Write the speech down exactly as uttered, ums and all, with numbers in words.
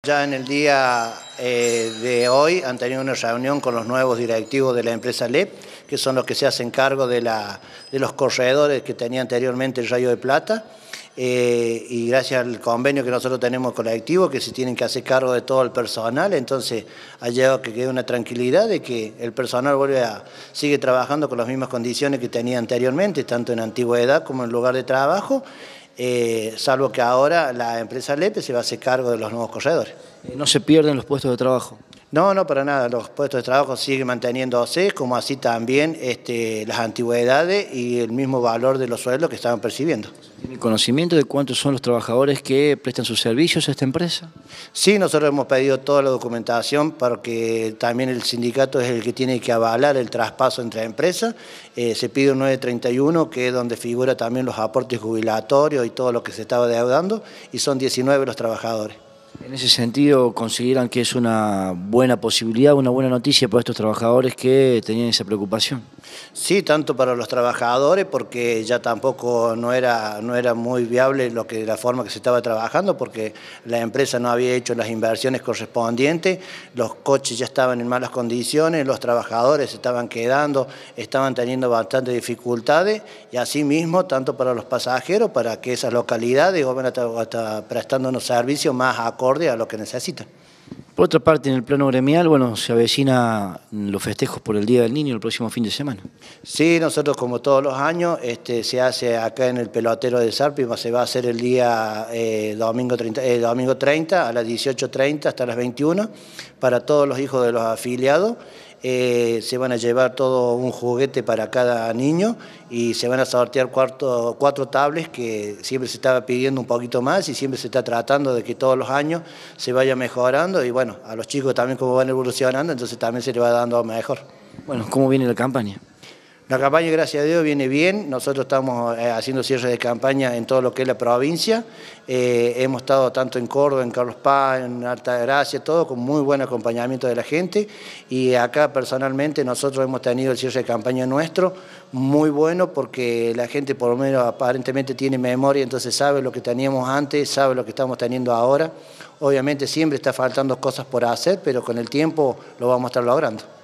Ya en el día eh, de hoy han tenido una reunión con los nuevos directivos de la empresa L E P, que son los que se hacen cargo de, la, de los corredores que tenía anteriormente el Rayo de Plata, eh, y gracias al convenio que nosotros tenemos colectivo, que se tienen que hacer cargo de todo el personal, entonces ha llegado que quede una tranquilidad de que el personal vuelve a, sigue trabajando con las mismas condiciones que tenía anteriormente, tanto en antigüedad como en lugar de trabajo. Eh, salvo que ahora la empresa L E P se va a hacer cargo de los nuevos corredores. ¿No se pierden los puestos de trabajo? No, no, para nada. Los puestos de trabajo siguen manteniéndose, como así también este, las antigüedades y el mismo valor de los sueldos que estaban percibiendo. ¿Tiene conocimiento de cuántos son los trabajadores que prestan sus servicios a esta empresa? Sí, nosotros hemos pedido toda la documentación porque también el sindicato es el que tiene que avalar el traspaso entre empresas. Eh, se pide un nueve treinta y uno, que es donde figura también los aportes jubilatorios y todo lo que se estaba deudando, y son diecinueve los trabajadores. En ese sentido, ¿consideran que es una buena posibilidad, una buena noticia para estos trabajadores que tenían esa preocupación? Sí, tanto para los trabajadores, porque ya tampoco no era, no era muy viable lo que, la forma que se estaba trabajando, porque la empresa no había hecho las inversiones correspondientes, los coches ya estaban en malas condiciones, los trabajadores se estaban quedando, estaban teniendo bastantes dificultades, y asimismo, tanto para los pasajeros, para que esas localidades van a estar prestando unos servicios más acorde a lo que necesitan. Por otra parte, en el plano gremial, bueno, se avecina los festejos por el Día del Niño el próximo fin de semana. Sí, nosotros como todos los años, este, se hace acá en el pelotero de Sarpi, se va a hacer el día eh, domingo, treinta, eh, domingo treinta a las dieciocho treinta hasta las veintiuna, para todos los hijos de los afiliados. Eh, se van a llevar todo un juguete para cada niño y se van a sortear cuatro, cuatro tablets, que siempre se estaba pidiendo un poquito más y siempre se está tratando de que todos los años se vaya mejorando, y bueno, a los chicos también como van evolucionando, entonces también se les va dando mejor. Bueno, ¿cómo viene la campaña? La campaña, gracias a Dios, viene bien. Nosotros estamos eh, haciendo cierre de campaña en todo lo que es la provincia. Eh, hemos estado tanto en Córdoba, en Carlos Paz, en Altagracia, todo con muy buen acompañamiento de la gente. Y acá personalmente nosotros hemos tenido el cierre de campaña nuestro muy bueno, porque la gente por lo menos aparentemente tiene memoria, entonces sabe lo que teníamos antes, sabe lo que estamos teniendo ahora. Obviamente siempre está faltando cosas por hacer, pero con el tiempo lo vamos a estar logrando.